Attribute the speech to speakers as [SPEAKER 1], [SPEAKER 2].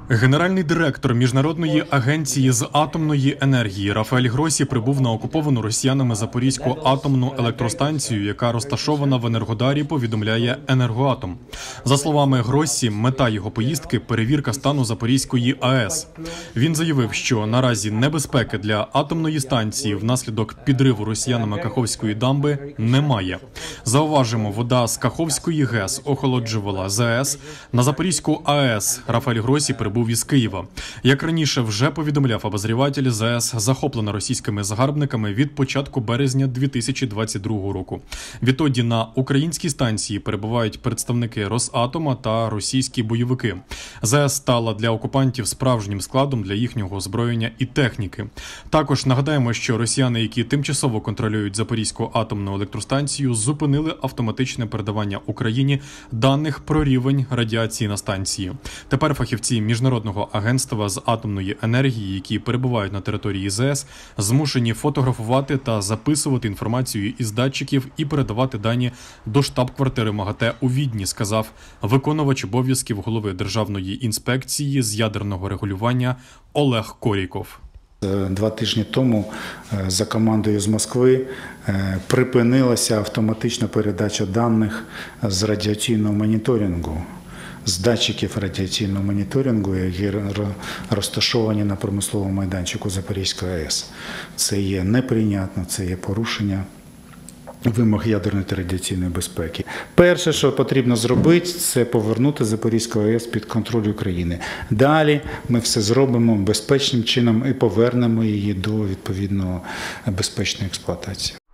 [SPEAKER 1] Генеральний директор Міжнародної агенції з атомної енергії Рафаель Гросі прибув на окуповану росіянами Запорізьку атомну електростанцію, яка розташована в Енергодарі, повідомляє «Енергоатом». За словами Гросі, мета його поїздки – перевірка стану Запорізької АЕС. Він заявив, що наразі небезпеки для атомної станції внаслідок підриву росіянами Каховської дамби немає. Зауважимо, вода з Каховської ГЕС охолоджувала ЗАЕС. На Запорізьку АЕС Рафаель Гросі прибув із Києва. Як раніше вже повідомляв обозріватель, ЗАЕС захоплена російськими загарбниками від початку березня 2022 року. Відтоді на українській станції перебувають представники Росатома та російські бойовики. ЗАЕС стала для окупантів справжнім складом для їхнього озброєння і техніки. Також нагадаємо, що росіяни, які тимчасово контролюють Запорізьку атомну електростанцію, зупинили автоматичне передавання Україні даних про рівень радіації на станції. Тепер фахівці Міжнародного агентства з атомної енергії, які перебувають на території ЗАЕС, змушені фотографувати та записувати інформацію із датчиків і передавати дані до штаб-квартири МАГАТЕ у Відні, сказав виконувач обов'язків голови Державної інспекції з ядерного регулювання Олег Коріков.
[SPEAKER 2] 2 тижні тому за командою з Москви припинилася автоматична передача даних з радіаційного моніторингу, з датчиків радіаційного моніторингу, які розташовані на промисловому майданчику Запорізької АЕС. Це є неприйнятно, це є порушення вимог ядерної та радіаційної безпеки. Перше, що потрібно зробити, це повернути Запорізьку АЕС під контроль України. Далі ми все зробимо безпечним чином і повернемо її до відповідно безпечної експлуатації.